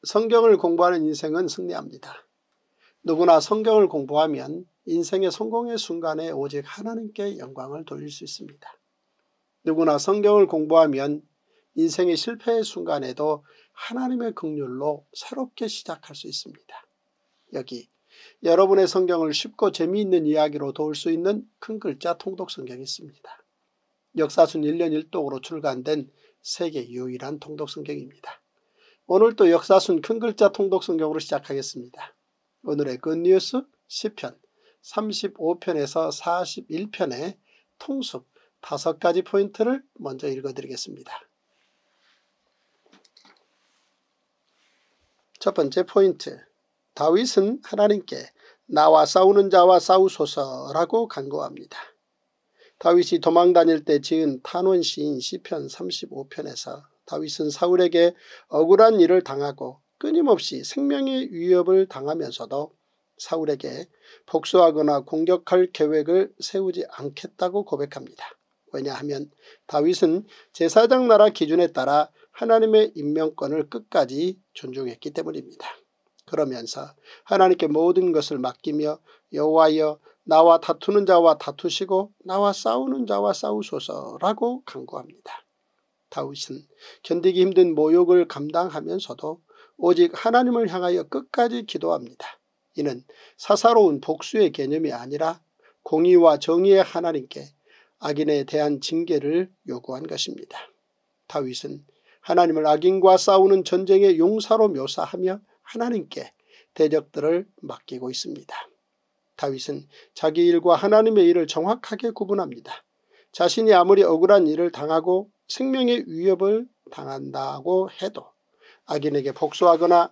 성경을 공부하는 인생은 승리합니다. 누구나 성경을 공부하면 인생의 성공의 순간에 오직 하나님께 영광을 돌릴 수 있습니다. 누구나 성경을 공부하면 인생의 실패의 순간에도 하나님의 긍휼로 새롭게 시작할 수 있습니다. 여기 여러분의 성경을 쉽고 재미있는 이야기로 도울 수 있는 큰 글자 통독 성경이 있습니다. 역사순 1년 1독으로 출간된 세계 유일한 통독 성경입니다. 오늘도 역사순 큰 글자 통독 성경으로 시작하겠습니다. 오늘의 굿뉴스 시편 35편에서 41편의 통습 5가지 포인트를 먼저 읽어드리겠습니다. 첫 번째 포인트, 다윗은 하나님께 나와 싸우는 자와 싸우소서라고 간구합니다. 다윗이 도망다닐 때 지은 탄원 시인 시편 35편에서 다윗은 사울에게 억울한 일을 당하고 끊임없이 생명의 위협을 당하면서도 사울에게 복수하거나 공격할 계획을 세우지 않겠다고 고백합니다. 왜냐하면 다윗은 제사장 나라 기준에 따라 하나님의 임명권을 끝까지 존중했기 때문입니다. 그러면서 하나님께 모든 것을 맡기며 여호와여 나와 다투는 자와 다투시고 나와 싸우는 자와 싸우소서라고 간구합니다. 다윗은 견디기 힘든 모욕을 감당하면서도 오직 하나님을 향하여 끝까지 기도합니다. 이는 사사로운 복수의 개념이 아니라 공의와 정의의 하나님께 악인에 대한 징계를 요구한 것입니다. 다윗은 하나님을 악인과 싸우는 전쟁의 용사로 묘사하며 하나님께 대적들을 맡기고 있습니다. 다윗은 자기 일과 하나님의 일을 정확하게 구분합니다. 자신이 아무리 억울한 일을 당하고 생명의 위협을 당한다고 해도 악인에게 복수하거나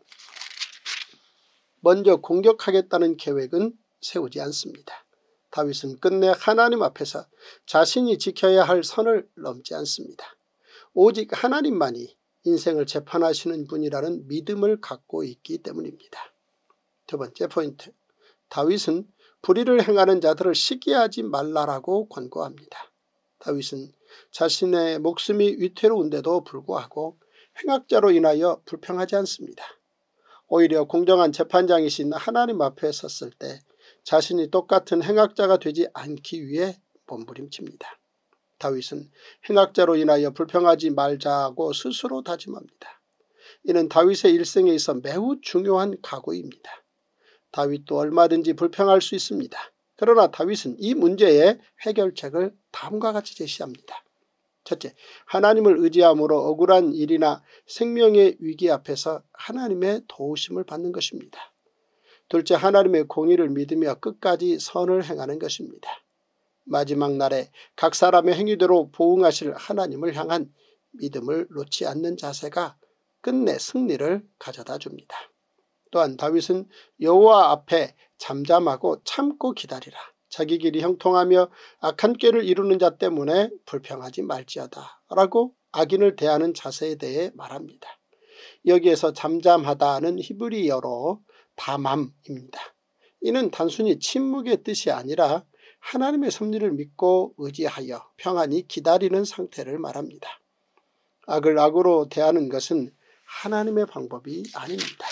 먼저 공격하겠다는 계획은 세우지 않습니다. 다윗은 끝내 하나님 앞에서 자신이 지켜야 할 선을 넘지 않습니다. 오직 하나님만이 인생을 재판하시는 분이라는 믿음을 갖고 있기 때문입니다. 두 번째 포인트, 다윗은 불의를 행하는 자들을 시기하지 말라라고 권고합니다. 다윗은 자신의 목숨이 위태로운데도 불구하고 행악자로 인하여 불평하지 않습니다. 오히려 공정한 재판장이신 하나님 앞에 섰을 때 자신이 똑같은 행악자가 되지 않기 위해 몸부림칩니다. 다윗은 행악자로 인하여 불평하지 말자고 스스로 다짐합니다. 이는 다윗의 일생에 있어 매우 중요한 각오입니다. 다윗도 얼마든지 불평할 수 있습니다. 그러나 다윗은 이 문제의 해결책을 다음과 같이 제시합니다. 첫째, 하나님을 의지함으로 억울한 일이나 생명의 위기 앞에서 하나님의 도우심을 받는 것입니다. 둘째, 하나님의 공의를 믿으며 끝까지 선을 행하는 것입니다. 마지막 날에 각 사람의 행위대로 보응하실 하나님을 향한 믿음을 놓지 않는 자세가 끝내 승리를 가져다 줍니다. 또한 다윗은 여호와 앞에 잠잠하고 참고 기다리라. 자기 길이 형통하며 악한 꾀를 이루는 자 때문에 불평하지 말지어다 라고 악인을 대하는 자세에 대해 말합니다. 여기에서 잠잠하다는 히브리어로 다맘입니다. 이는 단순히 침묵의 뜻이 아니라 하나님의 섭리를 믿고 의지하여 평안히 기다리는 상태를 말합니다. 악을 악으로 대하는 것은 하나님의 방법이 아닙니다.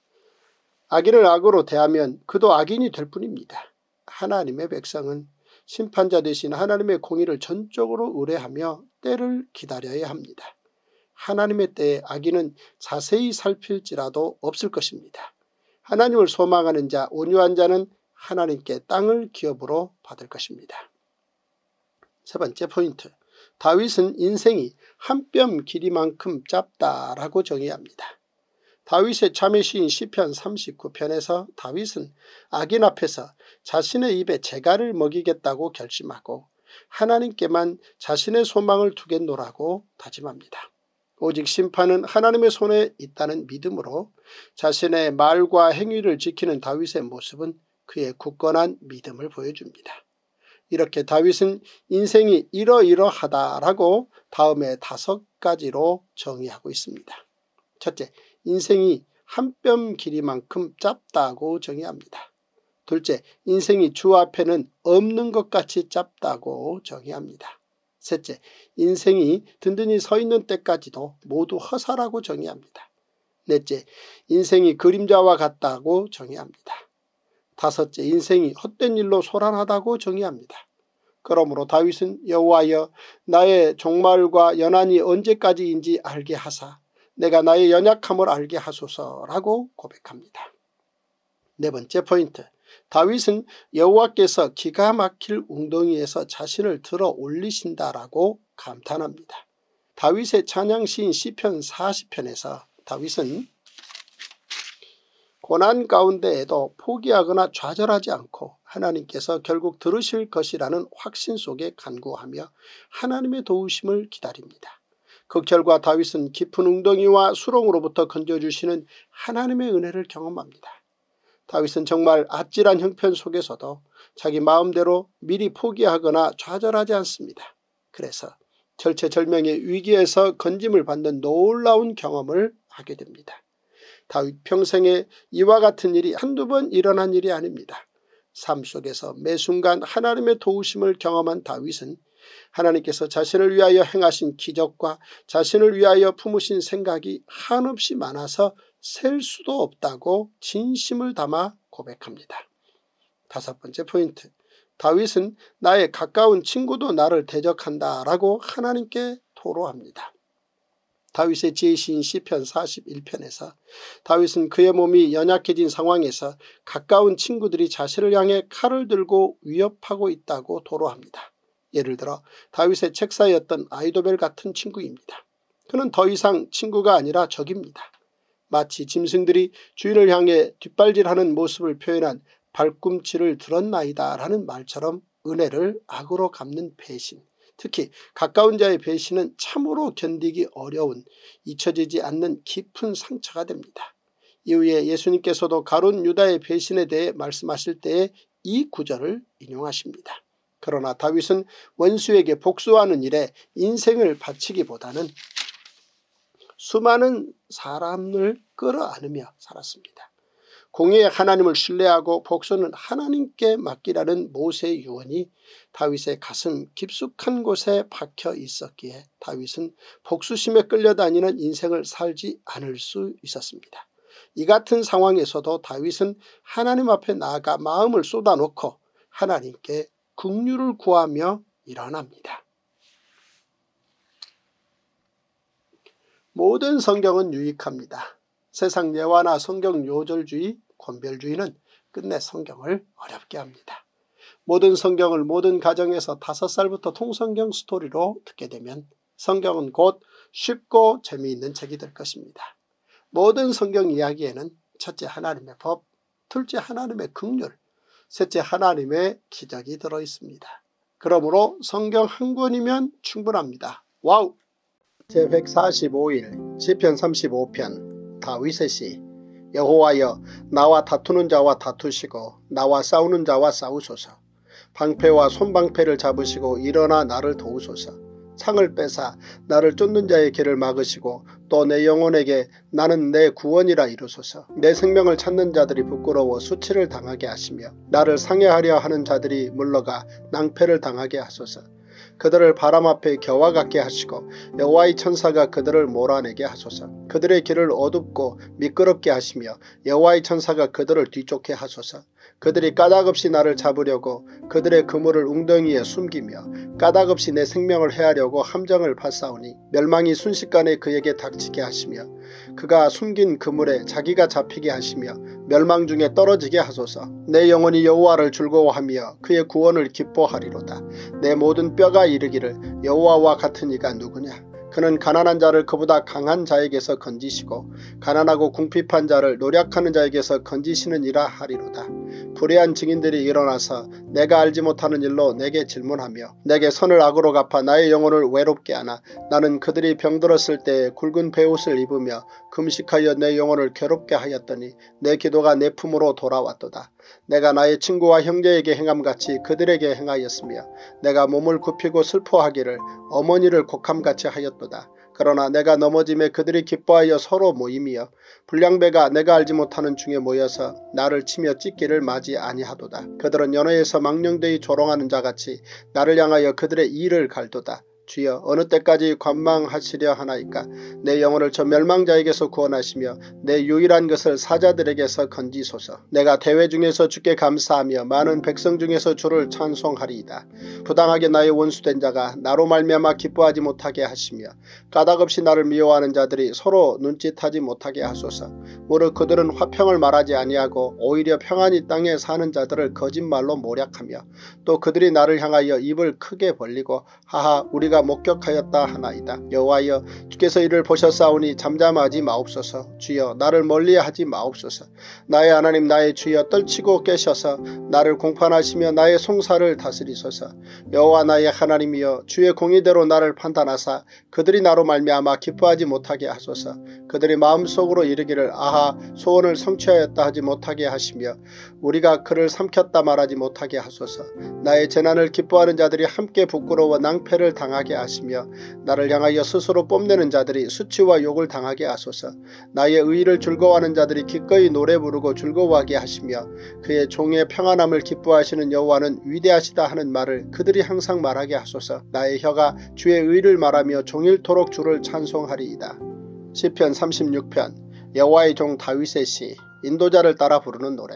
악인을 악으로 대하면 그도 악인이 될 뿐입니다. 하나님의 백성은 심판자 되신 하나님의 공의를 전적으로 의뢰하며 때를 기다려야 합니다. 하나님의 때에 악인은 자세히 살필지라도 없을 것입니다. 하나님을 소망하는 자, 온유한 자는 하나님께 땅을 기업으로 받을 것입니다. 세 번째 포인트, 다윗은 인생이 한 뼘 길이만큼 짧다라고 정의합니다. 다윗의 참회 시인 시편 39편에서 다윗은 악인 앞에서 자신의 입에 재갈을 먹이겠다고 결심하고 하나님께만 자신의 소망을 두겠노라고 다짐합니다. 오직 심판은 하나님의 손에 있다는 믿음으로 자신의 말과 행위를 지키는 다윗의 모습은 그의 굳건한 믿음을 보여줍니다. 이렇게 다윗은 인생이 이러이러하다라고 다음에 5가지로 정의하고 있습니다. 첫째, 인생이 한 뼘 길이만큼 짧다고 정의합니다. 둘째, 인생이 주 앞에는 없는 것 같이 짧다고 정의합니다. 셋째, 인생이 든든히 서 있는 때까지도 모두 허사라고 정의합니다. 넷째, 인생이 그림자와 같다고 정의합니다. 다섯째, 인생이 헛된 일로 소란하다고 정의합니다. 그러므로 다윗은 여호와여 나의 종말과 연한이 언제까지인지 알게 하사 내가 나의 연약함을 알게 하소서라고 고백합니다. 네 번째 포인트, 다윗은 여호와께서 기가 막힐 웅덩이에서 자신을 들어 올리신다라고 감탄합니다. 다윗의 찬양시인 시편 40편에서 다윗은 고난 가운데에도 포기하거나 좌절하지 않고 하나님께서 결국 들으실 것이라는 확신 속에 간구하며 하나님의 도우심을 기다립니다. 그 결과 다윗은 깊은 웅덩이와 수렁으로부터 건져주시는 하나님의 은혜를 경험합니다. 다윗은 정말 아찔한 형편 속에서도 자기 마음대로 미리 포기하거나 좌절하지 않습니다. 그래서 절체절명의 위기에서 건짐을 받는 놀라운 경험을 하게 됩니다. 다윗 평생에 이와 같은 일이 한두 번 일어난 일이 아닙니다. 삶 속에서 매 순간 하나님의 도우심을 경험한 다윗은 하나님께서 자신을 위하여 행하신 기적과 자신을 위하여 품으신 생각이 한없이 많아서 셀 수도 없다고 진심을 담아 고백합니다. 다섯 번째 포인트, 다윗은 나의 가까운 친구도 나를 대적한다 라고 하나님께 토로합니다. 다윗의 지혜시인 시편 41편에서 다윗은 그의 몸이 연약해진 상황에서 가까운 친구들이 자신을 향해 칼을 들고 위협하고 있다고 토로합니다. 예를 들어 다윗의 책사였던 아이도벨 같은 친구입니다. 그는 더 이상 친구가 아니라 적입니다. 마치 짐승들이 주인을 향해 뒷발질하는 모습을 표현한 발꿈치를 들었나이다 라는 말처럼 은혜를 악으로 갚는 배신, 특히 가까운 자의 배신은 참으로 견디기 어려운 잊혀지지 않는 깊은 상처가 됩니다. 이후에 예수님께서도 가룟 유다의 배신에 대해 말씀하실 때에 이 구절을 인용하십니다. 그러나 다윗은 원수에게 복수하는 일에 인생을 바치기보다는 수많은 사람을 끌어안으며 살았습니다. 공의의 하나님을 신뢰하고 복수는 하나님께 맡기라는 모세의 유언이 다윗의 가슴 깊숙한 곳에 박혀 있었기에 다윗은 복수심에 끌려다니는 인생을 살지 않을 수 있었습니다. 이 같은 상황에서도 다윗은 하나님 앞에 나아가 마음을 쏟아놓고 하나님께 긍휼을 구하며 일어납니다. 모든 성경은 유익합니다. 세상 예화나 성경 요절주의, 권별주의는 끝내 성경을 어렵게 합니다. 모든 성경을 모든 가정에서 5살부터 통성경 스토리로 듣게 되면 성경은 곧 쉽고 재미있는 책이 될 것입니다. 모든 성경 이야기에는 첫째 하나님의 법, 둘째 하나님의 긍휼, 셋째 하나님의 기적이 들어있습니다. 그러므로 성경 한 권이면 충분합니다. 와우! 제145일 시편 35편 다윗의 시. 여호와여 나와 다투는 자와 다투시고 나와 싸우는 자와 싸우소서. 방패와 손방패를 잡으시고 일어나 나를 도우소서. 창을 빼사 나를 쫓는 자의 길을 막으시고 또 내 영혼에게 나는 내 구원이라 이루소서. 내 생명을 찾는 자들이 부끄러워 수치를 당하게 하시며 나를 상해하려 하는 자들이 물러가 낭패를 당하게 하소서. 그들을 바람 앞에 겨와 같게 하시고 여호와의 천사가 그들을 몰아내게 하소서. 그들의 길을 어둡고 미끄럽게 하시며 여호와의 천사가 그들을 뒤쫓게 하소서. 그들이 까닭없이 나를 잡으려고 그들의 그물을 웅덩이에 숨기며 까닭없이 내 생명을 해하려고 함정을 파싸우니 멸망이 순식간에 그에게 닥치게 하시며 그가 숨긴 그물에 자기가 잡히게 하시며 멸망 중에 떨어지게 하소서. 내 영혼이 여호와를 즐거워하며 그의 구원을 기뻐하리로다. 내 모든 뼈가 이르기를 여호와와 같은 이가 누구냐. 그는 가난한 자를 그보다 강한 자에게서 건지시고 가난하고 궁핍한 자를 노력하는 자에게서 건지시느니라 하리로다. 불의한 증인들이 일어나서 내가 알지 못하는 일로 내게 질문하며 내게 선을 악으로 갚아 나의 영혼을 외롭게 하나 나는 그들이 병들었을 때에 굵은 베옷을 입으며 금식하여 내 영혼을 괴롭게 하였더니 내 기도가 내 품으로 돌아왔도다. 내가 나의 친구와 형제에게 행함같이 그들에게 행하였으며 내가 몸을 굽히고 슬퍼하기를 어머니를 곡함같이 하였도다. 그러나 내가 넘어짐에 그들이 기뻐하여 서로 모임이여 불량배가 내가 알지 못하는 중에 모여서 나를 치며 찢기를 맞이 아니하도다. 그들은 연회에서 망령되이 조롱하는 자같이 나를 향하여 그들의 이를 갈도다. 주여 어느 때까지 관망하시려 하나이까. 내 영혼을 저 멸망자에게서 구원하시며 내 유일한 것을 사자들에게서 건지소서. 내가 대회 중에서 주께 감사하며 많은 백성 중에서 주를 찬송하리이다. 부당하게 나의 원수된 자가 나로 말미암아 기뻐하지 못하게 하시며 까닭없이 나를 미워하는 자들이 서로 눈짓하지 못하게 하소서. 무릇 그들은 화평을 말하지 아니하고 오히려 평안히 땅에 사는 자들을 거짓말로 모략하며 또 그들이 나를 향하여 입을 크게 벌리고 하하 우리가 목격하였다 하나이다. 여호와여 주께서 이를 보셨사오니 잠잠하지 마옵소서. 주여 나를 멀리하지 마옵소서. 나의 하나님 나의 주여 떨치고 깨셔서 나를 공판하시며 나의 송사를 다스리소서. 여호와 나의 하나님이여 주의 공의대로 나를 판단하사 그들이 나로 말미암아 기뻐하지 못하게 하소서. 그들이 마음속으로 이르기를 아하 소원을 성취하였다 하지 못하게 하시며 우리가 그를 삼켰다 말하지 못하게 하소서. 나의 재난을 기뻐하는 자들이 함께 부끄러워 낭패를 당하게 하시며 나를 향하여 스스로 뽐내는 자들이 수치와 욕을 당하게 하소서. 나의 의의를 즐거워하는 자들이 기꺼이 노래 부르고 즐거워하게 하시며 그의 종의 평안함을 기뻐하시는 여호와는 위대하시다 하는 말을 그들이 항상 말하게 하소서. 나의 혀가 주의 의를 말하며 종일토록 주를 찬송하리이다. 시편 36편 여호와의 종 다윗의 시. 인도자를 따라 부르는 노래.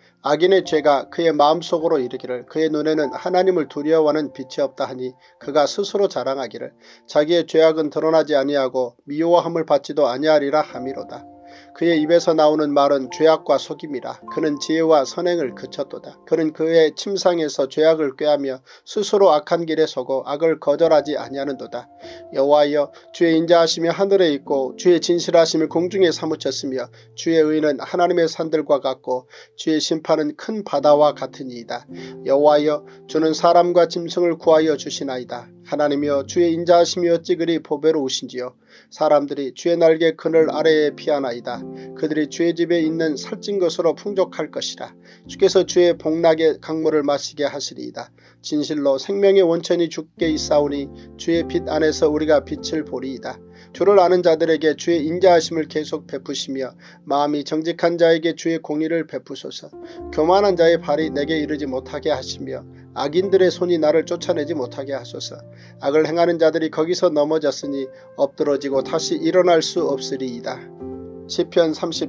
악인의 죄가 그의 마음속으로 이르기를 그의 눈에는 하나님을 두려워하는 빛이 없다 하니 그가 스스로 자랑하기를 자기의 죄악은 드러나지 아니하고 미워함을 받지도 아니하리라 하미로다. 그의 입에서 나오는 말은 죄악과 속임이라. 그는 지혜와 선행을 그쳤도다. 그는 그의 침상에서 죄악을 꾀하며 스스로 악한 길에 서고 악을 거절하지 아니하는도다. 여호와여 주의 인자하심이 하늘에 있고 주의 진실하심이 공중에 사무쳤으며 주의 의는 하나님의 산들과 같고 주의 심판은 큰 바다와 같으니이다. 여호와여 주는 사람과 짐승을 구하여 주시나이다. 하나님이여 주의 인자하심이 어찌 그리 보배로우신지요. 사람들이 주의 날개 그늘 아래에 피하나이다. 그들이 주의 집에 있는 살찐 것으로 풍족할 것이라. 주께서 주의 복락의 강물을 마시게 하시리이다. 진실로 생명의 원천이 주께 있사오니 주의 빛 안에서 우리가 빛을 보리이다. 주를 아는 자들에게 주의 인자하심을 계속 베푸시며 마음이 정직한 자에게 주의 공의를 베푸소서. 교만한 자의 발이 내게 이르지 못하게 하시며 악인들의 손이 나를 쫓아내지 못하게 하소서. 악을 행하는 자들이 거기서 넘어졌으니 엎드러지고 다시 일어날 수 없으리이다. 시편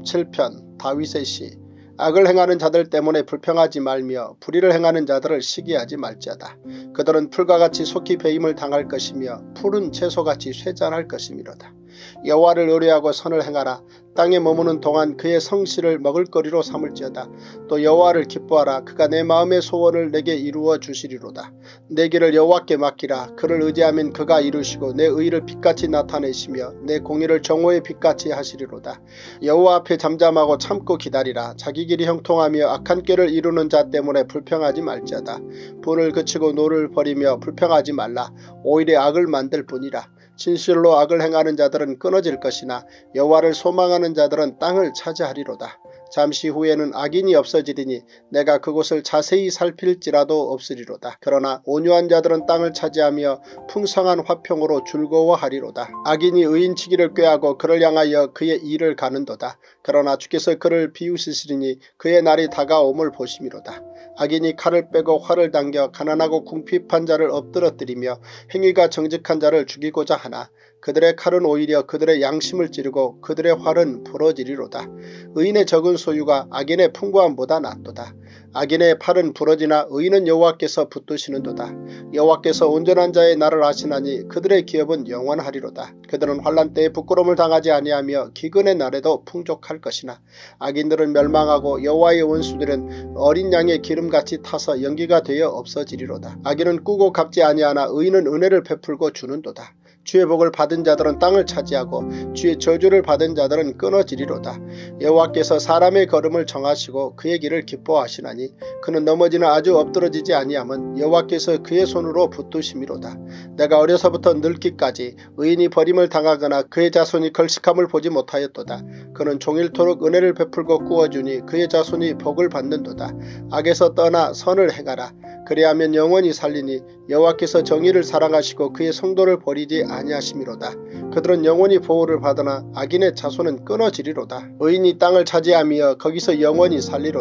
37편 다윗의 시. 악을 행하는 자들 때문에 불평하지 말며 불의를 행하는 자들을 시기하지 말지어다. 그들은 풀과 같이 속히 배임을 당할 것이며 푸른 채소같이 쇠잔할 것이미로다. 여호와를 의뢰하고 선을 행하라. 땅에 머무는 동안 그의 성실을 먹을거리로 삼을지어다. 또 여호와를 기뻐하라. 그가 내 마음의 소원을 내게 이루어 주시리로다. 내 길을 여호와께 맡기라. 그를 의지하면 그가 이루시고 내 의를 빛같이 나타내시며 내 공의를 정오의 빛같이 하시리로다. 여호와 앞에 잠잠하고 참고 기다리라. 자기 길이 형통하며 악한 꾀를 이루는 자 때문에 불평하지 말지어다. 분을 그치고 노를 버리며 불평하지 말라. 오히려 악을 만들 뿐이라. 진실로 악을 행하는 자들은 끊어질 것이나 여호와를 소망하는 자들은 땅을 차지하리로다. 잠시 후에는 악인이 없어지리니 내가 그곳을 자세히 살필지라도 없으리로다. 그러나 온유한 자들은 땅을 차지하며 풍성한 화평으로 즐거워하리로다. 악인이 의인치기를 꾀하고 그를 향하여 그의 일을 가는도다. 그러나 주께서 그를 비웃으시리니 그의 날이 다가옴을 보심이로다. 악인이 칼을 빼고 활을 당겨 가난하고 궁핍한 자를 엎드러뜨리며 행위가 정직한 자를 죽이고자 하나 그들의 칼은 오히려 그들의 양심을 찌르고 그들의 활은 부러지리로다. 의인의 적은 소유가 악인의 풍부함보다 낫도다. 악인의 팔은 부러지나 의인은 여호와께서 붙드시는도다. 여호와께서 온전한 자의 날을 아시나니 그들의 기업은 영원하리로다. 그들은 환난 때에 부끄러움을 당하지 아니하며 기근의 날에도 풍족할 것이나 악인들은 멸망하고 여호와의 원수들은 어린 양의 기름같이 타서 연기가 되어 없어지리로다. 악인은 꾸고 갚지 아니하나 의인은 은혜를 베풀고 주는도다. 주의 복을 받은 자들은 땅을 차지하고 주의 저주를 받은 자들은 끊어지리로다. 여호와께서 사람의 걸음을 정하시고 그의 길을 기뻐하시나니 그는 넘어지나 아주 엎드러지지 아니함은 여호와께서 그의 손으로 붙드심이로다. 내가 어려서부터 늙기까지 의인이 버림을 당하거나 그의 자손이 걸식함을 보지 못하였도다. 그는 종일토록 은혜를 베풀고 구워주니 그의 자손이 복을 받는도다. 악에서 떠나 선을 행하라. 그리하면 영원히 살리니 여호와께서 정의를 사랑하시고 그의 성도를 버리지 아니하심이로다. 그들은 영원히 보호를 받으나 악인의 자손은 끊어지리로다. 의인이 땅을 차지하며 거기서 영원히 살리로다.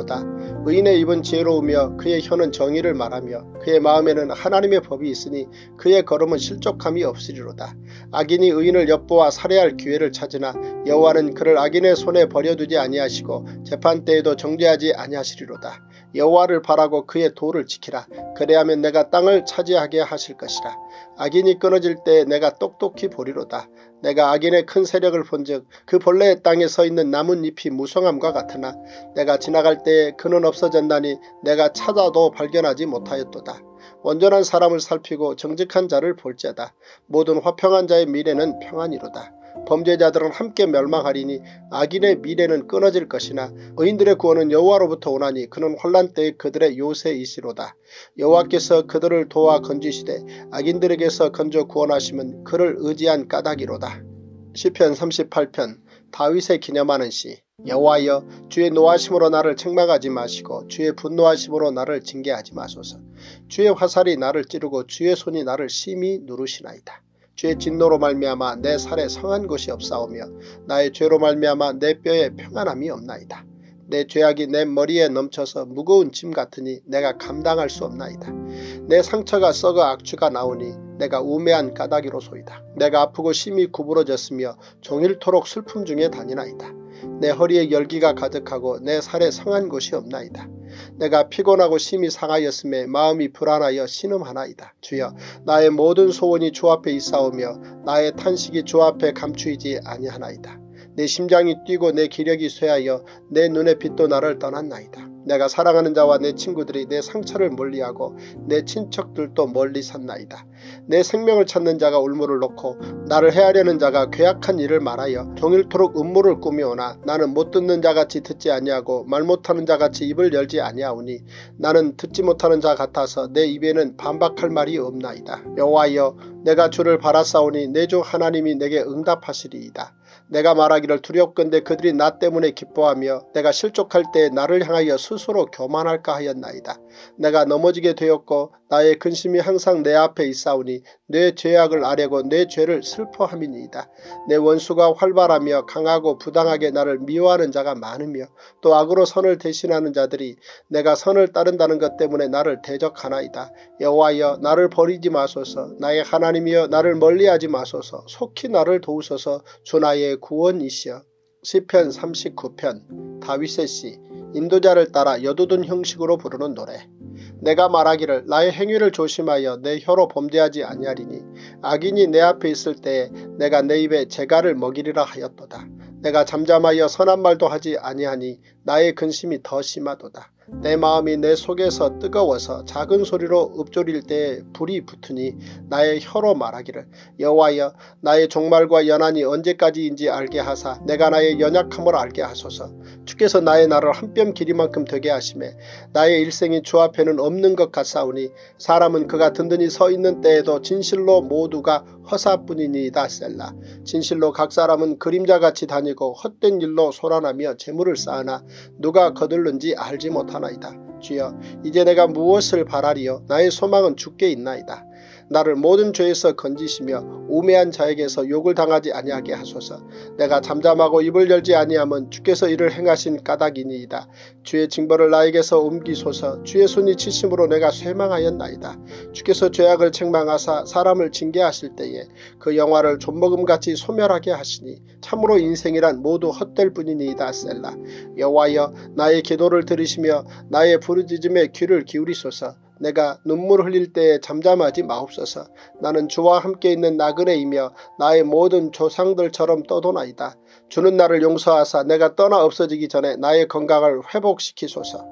의인의 입은 지혜로우며 그의 혀는 정의를 말하며 그의 마음에는 하나님의 법이 있으니 그의 걸음은 실족함이 없으리로다. 악인이 의인을 엿보아 살해할 기회를 찾으나 여호와는 그를 악인의 손에 버려두지 아니하시고 재판 때에도 정죄하지 아니하시리로다. 여호와를 바라고 그의 도를 지키라. 그래야면 내가 땅을 차지하게 하실 것이라. 악인이 끊어질 때 내가 똑똑히 보리로다. 내가 악인의 큰 세력을 본즉 그 본래의 땅에 서 있는 나뭇잎이 무성함과 같으나 내가 지나갈 때에 그는 없어졌나니 내가 찾아도 발견하지 못하였도다. 온전한 사람을 살피고 정직한 자를 볼지어다. 모든 화평한 자의 미래는 평안이로다. 범죄자들은 함께 멸망하리니 악인의 미래는 끊어질 것이나 의인들의 구원은 여호와로부터 오나니 그는 혼란 때에 그들의 요새이시로다. 여호와께서 그들을 도와 건지시되 악인들에게서 건져 구원하시면 그를 의지한 까닭이로다. 시편 38편 다윗의 기념하는 시. 여호와여, 주의 노하심으로 나를 책망하지 마시고 주의 분노하심으로 나를 징계하지 마소서. 주의 화살이 나를 찌르고 주의 손이 나를 심히 누르시나이다. 주의 진노로 말미암아 내 살에 성한 것이 없사오며 나의 죄로 말미암아 내 뼈에 평안함이 없나이다. 내 죄악이 내 머리에 넘쳐서 무거운 짐 같으니 내가 감당할 수 없나이다. 내 상처가 썩어 악취가 나오니 내가 우매한 까닭이로소이다. 내가 아프고 심히 구부러졌으며 종일토록 슬픔 중에 다니나이다. 내 허리에 열기가 가득하고 내 살에 성한 곳이 없나이다. 내가 피곤하고 심히 상하였음에 마음이 불안하여 신음하나이다. 주여, 나의 모든 소원이 주 앞에 있사오며 나의 탄식이 주 앞에 감추이지 아니하나이다. 내 심장이 뛰고 내 기력이 쇠하여 내 눈의 빛도 나를 떠났나이다. 내가 사랑하는 자와 내 친구들이 내 상처를 멀리하고 내 친척들도 멀리 샀나이다. 내 생명을 찾는 자가 울무를 놓고 나를 해하려는 자가 괴악한 일을 말하여 종일토록 음모를 꾸며오나 나는 못 듣는 자같이 듣지 아니하고 말 못하는 자같이 입을 열지 아니하오니 나는 듣지 못하는 자 같아서 내 입에는 반박할 말이 없나이다. 여호와여, 내가 주를 바라사오니 내 주 하나님이 내게 응답하시리이다. 내가 말하기를 두렵건대 그들이 나 때문에 기뻐하며 내가 실족할 때 나를 향하여 스스로 교만할까 하였나이다. 내가 넘어지게 되었고 나의 근심이 항상 내 앞에 있사오니 내 죄악을 아뢰고 내 죄를 슬퍼함이니이다. 내 원수가 활발하며 강하고 부당하게 나를 미워하는 자가 많으며 또 악으로 선을 대신하는 자들이 내가 선을 따른다는 것 때문에 나를 대적하나이다. 여호와여, 나를 버리지 마소서. 나의 하나님이여, 나를 멀리하지 마소서. 속히 나를 도우소서. 주 나의 구원이시여. 시편 39편 다윗의 시. 인도자를 따라 여두둔 형식으로 부르는 노래. 내가 말하기를 나의 행위를 조심하여 내 혀로 범죄하지 아니하리니 악인이 내 앞에 있을 때에 내가 내 입에 재갈을 먹이리라 하였도다. 내가 잠잠하여 선한 말도 하지 아니하니 나의 근심이 더 심하도다. 내 마음이 내 속에서 뜨거워서 작은 소리로 읊조릴 때에 불이 붙으니 나의 혀로 말하기를 여호와여, 나의 종말과 연한이 언제까지인지 알게 하사 내가 나의 연약함을 알게 하소서. 주께서 나의 날을 한 뼘 길이만큼 되게 하시매 나의 일생이 주 앞에는 없는 것 같사오니 사람은 그가 든든히 서 있는 때에도 진실로 모두가 허사뿐이니이다. 셀라. 진실로 각 사람은 그림자같이 다니고 헛된 일로 소란하며 재물을 쌓으나 누가 거둘는지 알지 못하나이다. 주여, 이제 내가 무엇을 바라리요? 나의 소망은 주께 있나이다. 나를 모든 죄에서 건지시며 우매한 자에게서 욕을 당하지 아니하게 하소서. 내가 잠잠하고 입을 열지 아니하면 주께서 이를 행하신 까닭이니이다. 주의 징벌을 나에게서 옮기소서. 주의 손이 치심으로 내가 쇠망하였나이다. 주께서 죄악을 책망하사 사람을 징계하실 때에 그 영화를 좀먹음같이 소멸하게 하시니 참으로 인생이란 모두 헛될 뿐이니이다. 셀라. 여호와여, 나의 기도를 들으시며 나의 부르짖음에 귀를 기울이소서. 내가 눈물 흘릴 때에 잠잠하지 마옵소서. 나는 주와 함께 있는 나그네이며 나의 모든 조상들처럼 떠도나이다. 주는 나를 용서하사 내가 떠나 없어지기 전에 나의 건강을 회복시키소서.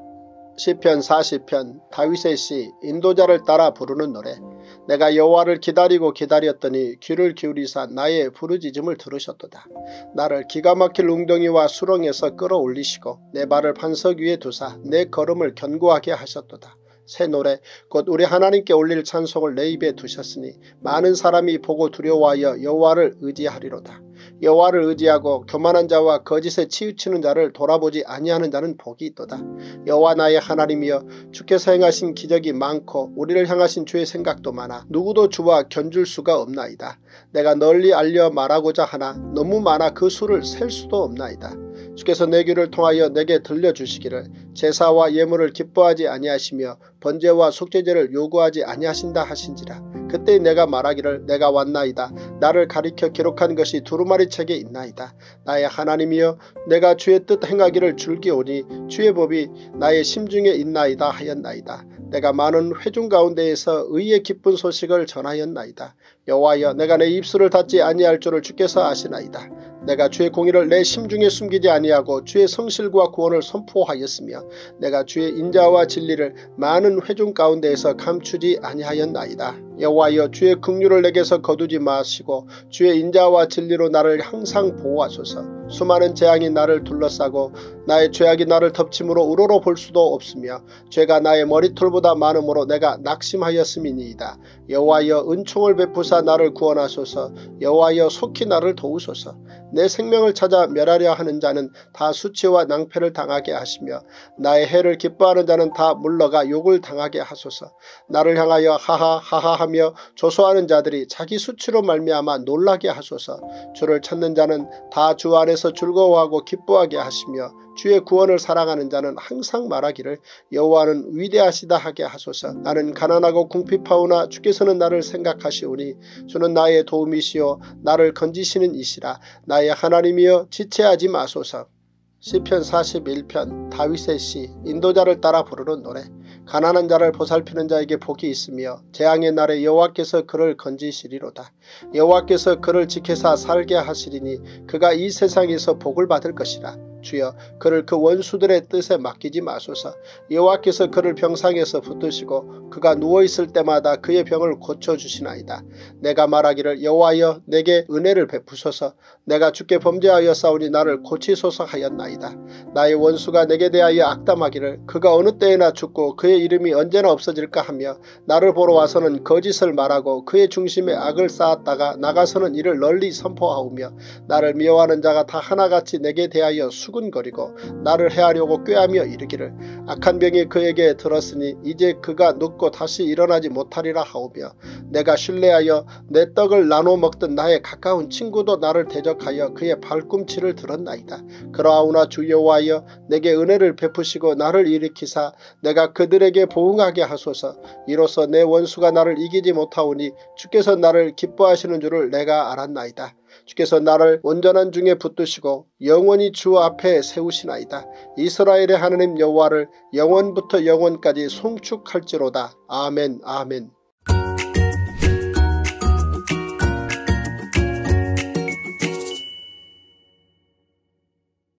시편 40편 다윗의 시. 인도자를 따라 부르는 노래. 내가 여호와를 기다리고 기다렸더니 귀를 기울이사 나의 부르짖음을 들으셨도다. 나를 기가 막힐 웅덩이와 수렁에서 끌어올리시고 내 발을 반석 위에 두사 내 걸음을 견고하게 하셨도다. 새 노래 곧 우리 하나님께 올릴 찬송을 내 입에 두셨으니 많은 사람이 보고 두려워하여 여호와를 의지하리로다. 여호와를 의지하고 교만한 자와 거짓에 치우치는 자를 돌아보지 아니하는 자는 복이 있도다. 여호와 나의 하나님이여, 주께서 행하신 기적이 많고 우리를 향하신 주의 생각도 많아 누구도 주와 견줄 수가 없나이다. 내가 널리 알려 말하고자 하나 너무 많아 그 수를 셀 수도 없나이다. 주께서 내 귀를 통하여 내게 들려주시기를 제사와 예물을 기뻐하지 아니하시며 번제와 속죄제를 요구하지 아니하신다 하신지라. 그때 내가 말하기를 내가 왔나이다. 나를 가리켜 기록한 것이 두루마리 책에 있나이다. 나의 하나님이여 내가 주의 뜻 행하기를 즐기오니 주의 법이 나의 심중에 있나이다 하였나이다. 내가 많은 회중 가운데에서 의의 기쁜 소식을 전하였나이다. 여호와여 내가 내 입술을 닫지 아니할 줄을 주께서 아시나이다. 내가 주의 공의를 내 심중에 숨기지 아니하고 주의 성실과 구원을 선포하였으며 내가 주의 인자와 진리를 많은 회중 가운데에서 감추지 아니하였나이다. 여호와여 주의 긍휼을 내게서 거두지 마시고 주의 인자와 진리로 나를 항상 보호하소서. 수많은 재앙이 나를 둘러싸고 나의 죄악이 나를 덮침으로 우러러 볼 수도 없으며 죄가 나의 머리털보다 많음으로 내가 낙심하였음이니이다. 여호와여 은총을 베푸사 나를 구원하소서. 여호와여 속히 나를 도우소서. 내 생명을 찾아 멸하려 하는 자는 다 수치와 낭패를 당하게 하시며 나의 해를 기뻐하는 자는 다 물러가 욕을 당하게 하소서. 나를 향하여 하하하하 하며 조소하는 자들이 자기 수치로 말미암아 놀라게 하소서. 주를 찾는 자는 다 주 안에서 즐거워하고 기뻐하게 하시며 주의 구원을 사랑하는 자는 항상 말하기를 여호와는 위대하시다 하게 하소서. 나는 가난하고 궁핍하오나 주께서는 나를 생각하시오니 주는 나의 도움이시오 나를 건지시는 이시라. 나의 하나님이여 지체하지 마소서. 시편 41편 다윗의 시. 인도자를 따라 부르는 노래. 가난한 자를 보살피는 자에게 복이 있으며 재앙의 날에 여호와께서 그를 건지시리로다. 여호와께서 그를 지켜사 살게 하시리니 그가 이 세상에서 복을 받을 것이라. 주여 그를 그 원수들의 뜻에 맡기지 마소서. 여호와께서 그를 병상에서 붙드시고 그가 누워있을 때마다 그의 병을 고쳐주시나이다. 내가 말하기를 여호와여 내게 은혜를 베푸소서. 내가 주께 범죄하여 싸우니 나를 고치소서 하였나이다. 나의 원수가 내게 대하여 악담하기를 그가 어느 때에나 죽고 그의 이름이 언제나 없어질까 하며 나를 보러 와서는 거짓을 말하고 그의 중심에 악을 쌓았다가 나가서는 이를 널리 선포하오며 나를 미워하는 자가 다 하나같이 내게 대하여 수군거리고 나를 해하려고 꾀하며 이르기를 악한 병이 그에게 들었으니 이제 그가 눕고 다시 일어나지 못하리라 하오며 내가 신뢰하여 내 떡을 나눠 먹던 나의 가까운 친구도 나를 대적하여 그의 발꿈치를 들었나이다. 그러하오나 주 여호와여 내게 은혜를 베푸시고 나를 일으키사 내가 그들에게 보응하게 하소서. 이로써 내 원수가 나를 이기지 못하오니 주께서 나를 기뻐하시는 줄을 내가 알았나이다. 주께서 나를 온전한 중에 붙드시고 영원히 주 앞에 세우시나이다. 이스라엘의 하나님 여호와를 영원부터 영원까지 송축할지로다. 아멘 아멘.